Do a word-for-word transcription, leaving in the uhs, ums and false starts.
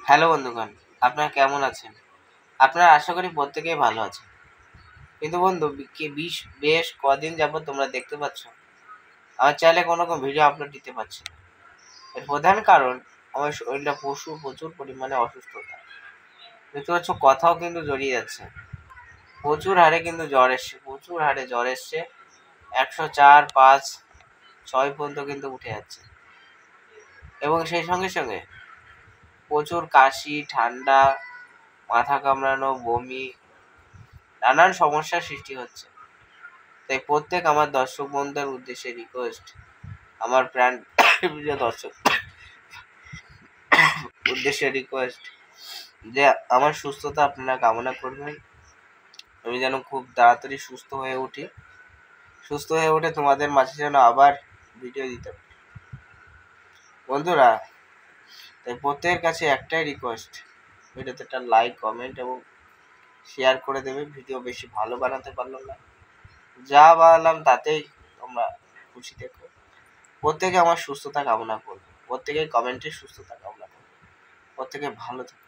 Hello বন্ধুগণ, আপনারা কেমন আছেন? আপনারা আশা করি প্রত্যেকেই ভালো আছেন। কিন্তু বন্ধু কি বিশ বেশ কদিন যাবৎ তোমরা দেখতে পাচ্ছ আমার চ্যানেলে কোনো রকম ভিডিও আপলোড দিতে পারছি না। এর প্রধান কারণ আমার শরীরটা প্রচুর প্রচুর পরিমাণে অসুস্থতা। দেখতে পাচ্ছ কথাও কিন্তু জড়িয়ে যাচ্ছে। প্রচুর হারে কিন্তু জ্বর এসছে, প্রচুর হারে জ্বর এসছে। একশো চার, পাঁচ, ছয় পর্যন্ত কিন্তু উঠে যাচ্ছে। এবং সেই সঙ্গে সঙ্গে প্রচুর কাশি, ঠান্ডা, মাথা কামড়ানো, বমি, নানান সমস্যার সৃষ্টি হচ্ছে। তাই প্রত্যেক আমার দর্শক বন্ধুদের উদ্দেশ্যে রিকোয়েস্ট, আমার প্রাণ প্রিয় দর্শক উদ্দেশ্যে রিকোয়েস্ট যে আমার সুস্থতা আপনারা কামনা করবেন। আমি যেন খুব তাড়াতাড়ি সুস্থ হয়ে উঠি, সুস্থ হয়ে উঠে তোমাদের মাঝে যেন আবার ভিডিও দিতে পারি। বন্ধুরা, তাই প্রত্যেকের কাছে একটাই রিকোয়েস্ট, ভিডিওতে একটা লাইক, কমেন্ট এবং শেয়ার করে দেবে। ভিডিও বেশি ভালো বানাতে পারলাম না, যা বানালাম তাতেই তোমরা খুশি থেকো। প্রত্যেকে আমার সুস্থতা কামনা করবে, প্রত্যেকে কমেন্টে সুস্থতা কামনা করবে, প্রত্যেকে ভালো থেকো।